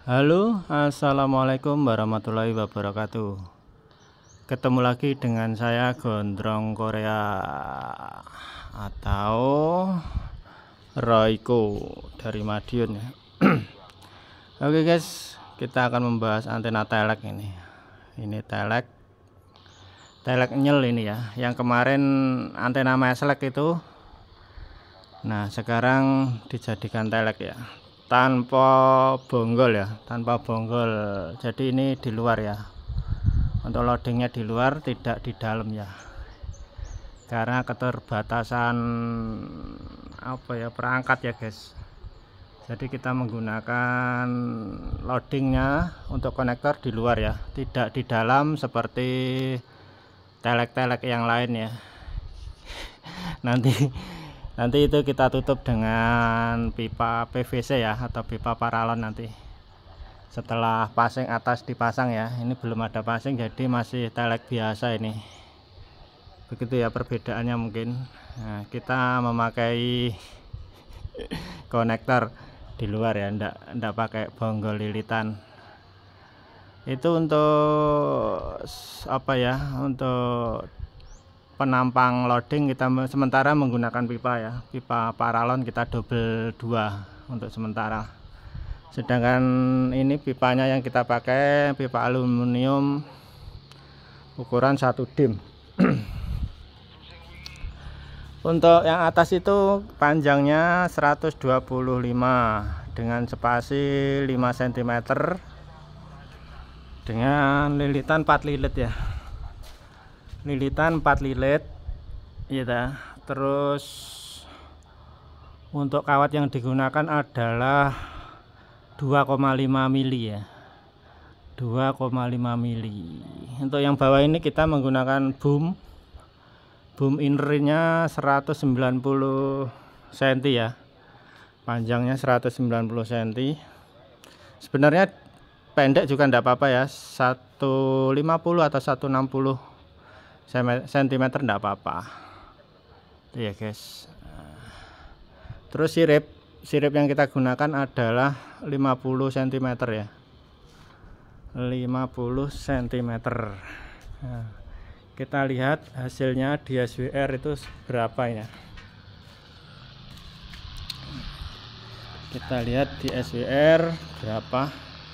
Halo, assalamualaikum warahmatullahi wabarakatuh. Ketemu lagi dengan saya Gondrong Korea atau Royko dari Madiun ya. Oke guys, kita akan membahas antena telek ini. Ini telek nyel ini ya. Yang kemarin antena meslek itu. Nah, sekarang dijadikan telek ya. Tanpa bonggol ya, tanpa bonggol. Jadi ini di luar ya. Untuk loadingnya di luar, tidak di dalam ya. Karena keterbatasan perangkat ya guys. Jadi kita menggunakan loadingnya untuk konektor di luar ya, tidak di dalam seperti telek-telek yang lain ya. Nanti itu kita tutup dengan pipa PVC ya, atau pipa paralon nanti setelah passing atas dipasang ya. Ini belum ada passing, jadi masih telek biasa ini. Begitu ya perbedaannya mungkin. Nah, kita memakai konektor di luar ya, ndak pakai bonggol lilitan. Itu untuk untuk penampang loading kita sementara menggunakan pipa ya, pipa paralon kita double 2 untuk sementara. Sedangkan ini pipanya yang kita pakai pipa aluminium ukuran 1 dim. Untuk yang atas itu panjangnya 125 dengan spasi 5 cm dengan lilitan 4 lilit ya. Lilitan 4 lilit ya. Terus untuk kawat yang digunakan adalah 2,5 mili ya, 2,5 mili. Untuk yang bawah ini kita menggunakan boom innernya 190 cm ya, panjangnya 190 cm. Sebenarnya pendek juga enggak apa-apa ya, 150 atau 160 cm enggak apa-apa itu ya guys. Terus sirip yang kita gunakan adalah 50 cm ya, 50 cm. Nah, kita lihat hasilnya di SWR itu berapa ya. Kita lihat di SWR berapa.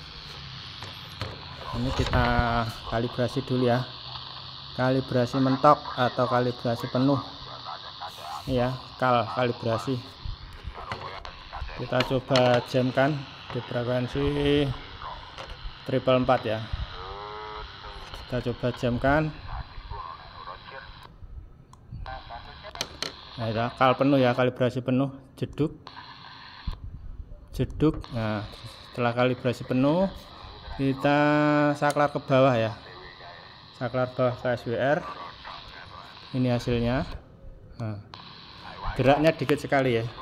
Ini kita kalibrasi dulu ya, kalibrasi mentok atau kalibrasi penuh ya, kalibrasi. Kita coba jamkan di frekuensi 444 ya. Kita coba jamkan. Nah, ya, penuh ya, kalibrasi penuh, jeduk. Nah, setelah kalibrasi penuh kita saklar ke bawah ya, saklar bawah ke SWR. Ini hasilnya. Nah, geraknya dikit sekali ya.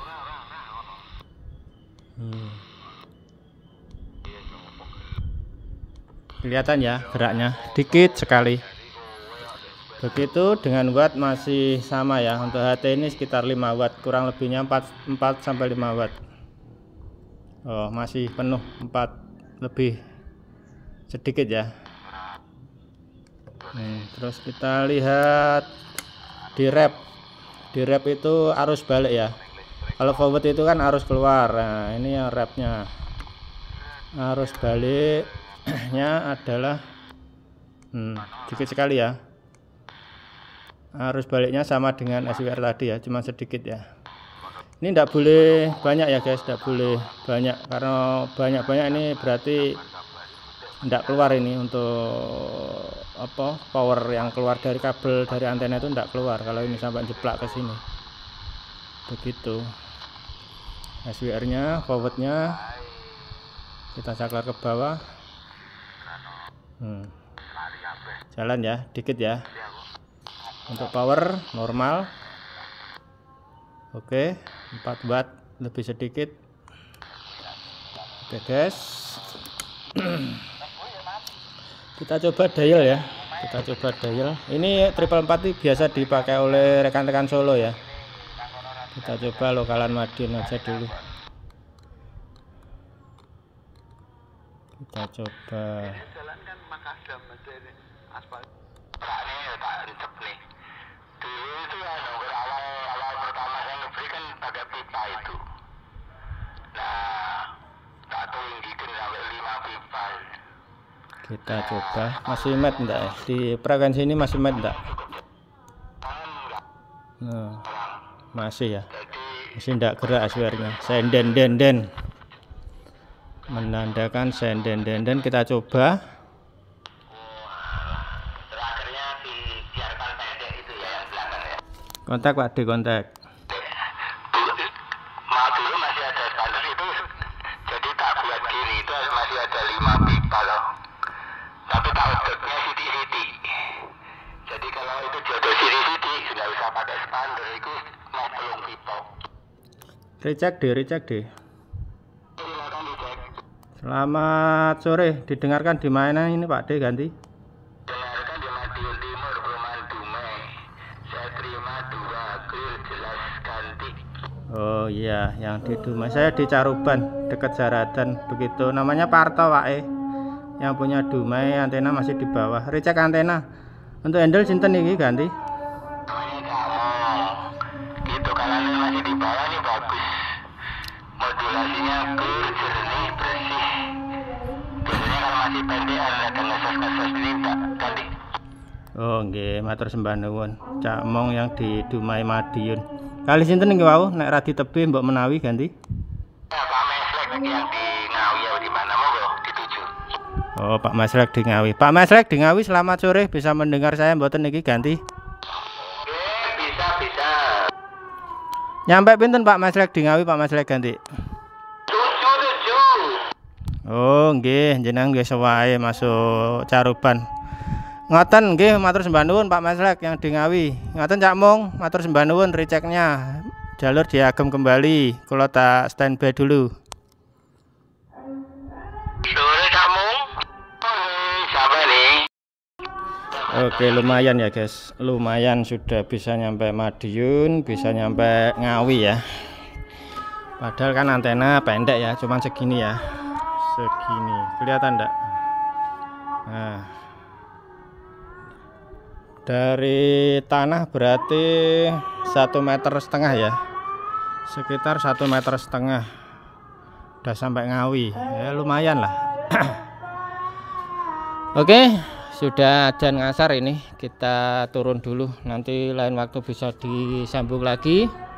Kelihatan ya geraknya dikit sekali. Begitu dengan watt masih sama ya. Untuk HT ini sekitar 5 watt, kurang lebihnya 4 sampai 5 watt. Oh, masih penuh, 4 lebih sedikit ya. Terus kita lihat di rep itu arus balik ya. Kalau forward itu kan arus keluar. Nah, ini yang repnya, arus baliknya adalah sedikit sekali ya. Arus baliknya sama dengan SWR tadi ya, cuma sedikit ya. Ini tidak boleh banyak ya guys, tidak boleh banyak, karena banyak ini berarti tidak keluar ini. Untuk power yang keluar dari kabel dari antena itu tidak keluar kalau ini sampai jeplak ke sini. Begitu. SWR nya, forwardnya kita saklar ke bawah. Jalan ya, dikit ya. Untuk power normal. Oke, 4 watt lebih sedikit. Oke guys. Kita coba dial ya. Ini 444 ini biasa dipakai oleh rekan-rekan Solo ya. Kita coba lokalan Madiun aja dulu. Kita coba. Jalan kan Makasam aspal. Ini ya tak recep nih. Dulu itu ya awal pertama saya ngebeli kan pakai pipa itu. Nah, tak tinggikan sampai 5 pipa. Kita coba. Masih mat enggak ya? Di frekuensi ini masih mat enggak? Nah, masih ya. Masih enggak gerak suaranya. Senden-den-den. Menandakan senden-den-den. Kita coba. Terakhirnya dibiarkan pendek itu ya yang belakang ya. Kontak Pak D, kontak. Dulu masih ada standar itu, jadi tak buat gini itu masih ada 5 pipa loh. Tapi tak outputnya siti-siti. Jadi kalau itu jodoh siti-siti nggak usah pakai standar itu mau belum pipa. Recek deh. Silakan dicek. Selamat sore, didengarkan di mana ini Pak D ganti? Dengarkan di Madiun Timur, Perumahan Dumai. Saya terima 2 clear jelas ganti. Oh iya, yang di Dumai. Saya di Caruban, dekat Jaradan. Begitu. Namanya Parto Pak yang punya Dumai, antena masih di bawah. Recek antena. Untuk handle sinten iki ganti? Namanya kamu. Gitu kalau masih di bawah nih bagus. Modulasinya clear, jernih, bersih. Biasanya kalau masih pendek ada ngeses-ngeses ini tak ganti. Oh nggih, matur sembah nuwun. Cak Mong yang di Dumai Madiun. Kali sinten niki wau nek ra ditebih mbok menawi ganti? Ya, Pak Meslek yang di Ngawi ya di mana monggo dituju. Oh, Pak Meslek di Ngawi. Pak Meslek di Ngawi, selamat sore. Bisa mendengar saya mboten niki ganti? Oke, bisa. Nyampe pinten Pak Meslek di Ngawi, Pak Meslek ganti? 7. Oh, nggih, jenengan nggih sewae masuk Caruban. Ngoten nggih, matur sembah nuwun Pak Meslek yang di Ngawi. Ngoten Cak Mong, matur sembah nuwun receknya. Jalur diagem kembali. Kula tak standby dulu. Sore kamu? Siapa nih? Oke, lumayan ya guys. Lumayan sudah bisa nyampe Madiun, bisa nyampe Ngawi ya. Padahal kan antena pendek ya, cuman segini ya. Segini. Kelihatan enggak? Nah. Dari tanah berarti 1,5 meter ya, sekitar 1,5 meter udah sampai Ngawi ya, lumayan lah. Oke, sudah adzan ngasar ini, kita turun dulu, nanti lain waktu bisa disambung lagi.